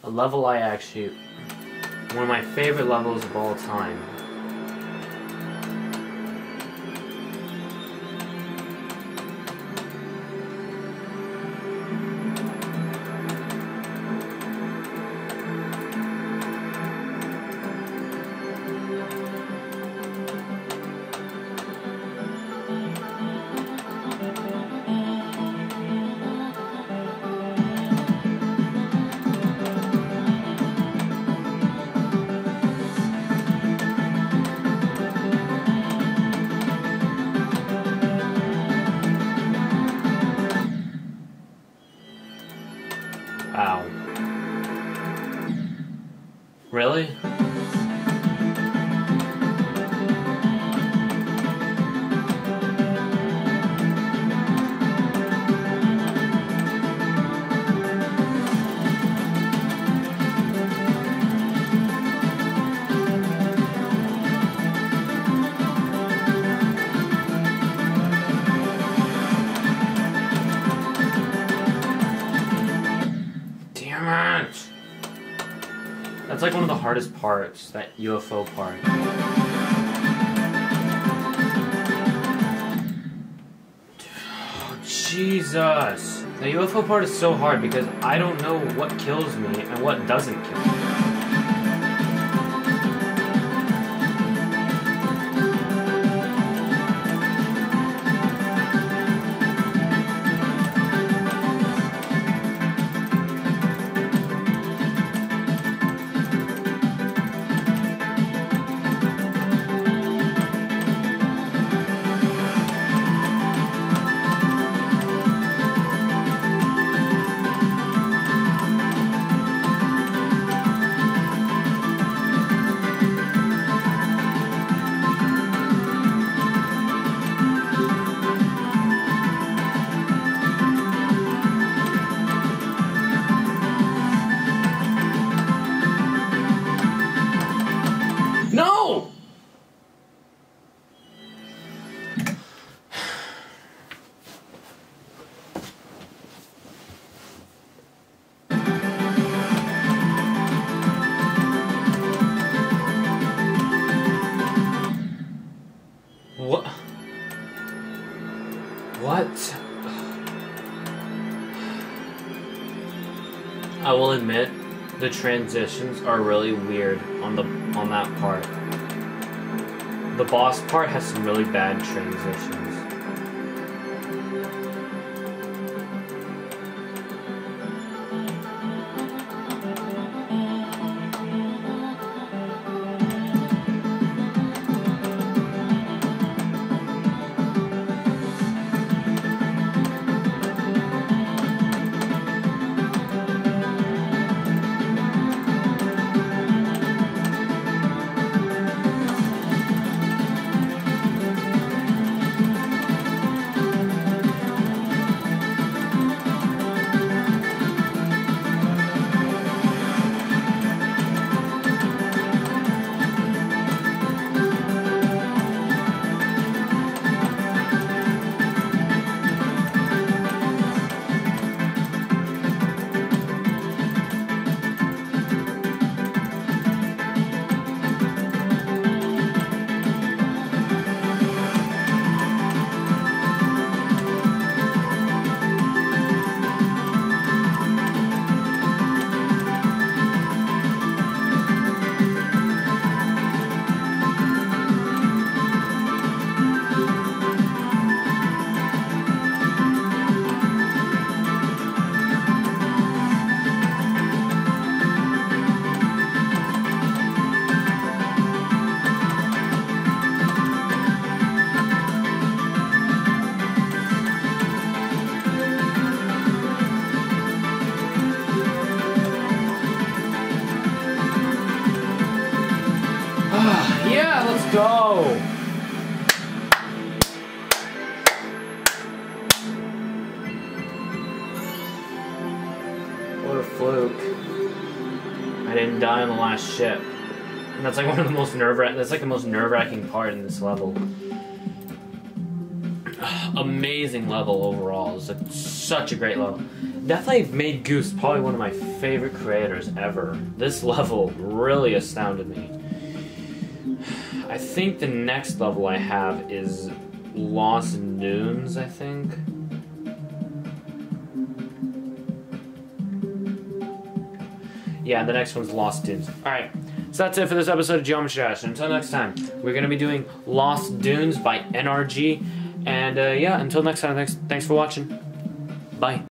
A level I actually... one of my favorite levels of all time. Ow. Really? That's like one of the hardest parts, that UFO part. Oh, Jesus. The UFO part is so hard because I don't know what kills me and what doesn't kill me. No! What? What? I will admit, the transitions are really weird on that part. The boss part has some really bad transitions. Yeah, let's go! What a fluke. I didn't die on the last ship. And that's like one of the most that's like the most nerve-wracking part in this level. Amazing level overall. It's like such a great level. Definitely made Goose probably one of my favorite creators ever. This level really astounded me. I think the next level I have is Lost Dunes, I think. Yeah, the next one's Lost Dunes. Alright, so that's it for this episode of Geometry Dash. Until next time, we're going to be doing Lost Dunes by NRG. And yeah, until next time, thanks for watching. Bye.